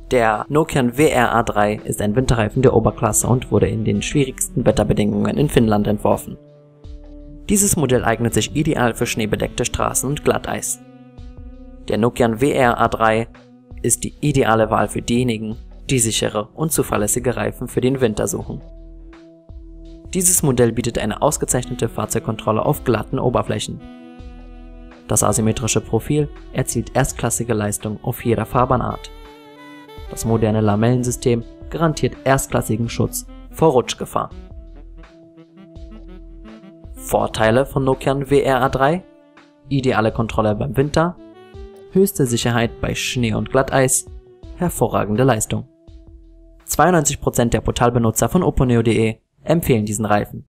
Der Nokian WR-A3 ist ein Winterreifen der Oberklasse und wurde in den schwierigsten Wetterbedingungen in Finnland entworfen. Dieses Modell eignet sich ideal für schneebedeckte Straßen und Glatteis. Der Nokian WR-A3 ist die ideale Wahl für diejenigen, die sichere und zuverlässige Reifen für den Winter suchen. Dieses Modell bietet eine ausgezeichnete Fahrzeugkontrolle auf glatten Oberflächen. Das asymmetrische Profil erzielt erstklassige Leistung auf jeder Fahrbahnart. Das moderne Lamellensystem garantiert erstklassigen Schutz vor Rutschgefahr. Vorteile von Nokian WR-A3: ideale Kontrolle beim Winter, höchste Sicherheit bei Schnee und Glatteis, hervorragende Leistung. 92% der Portalbenutzer von opponeo.de empfehlen diesen Reifen.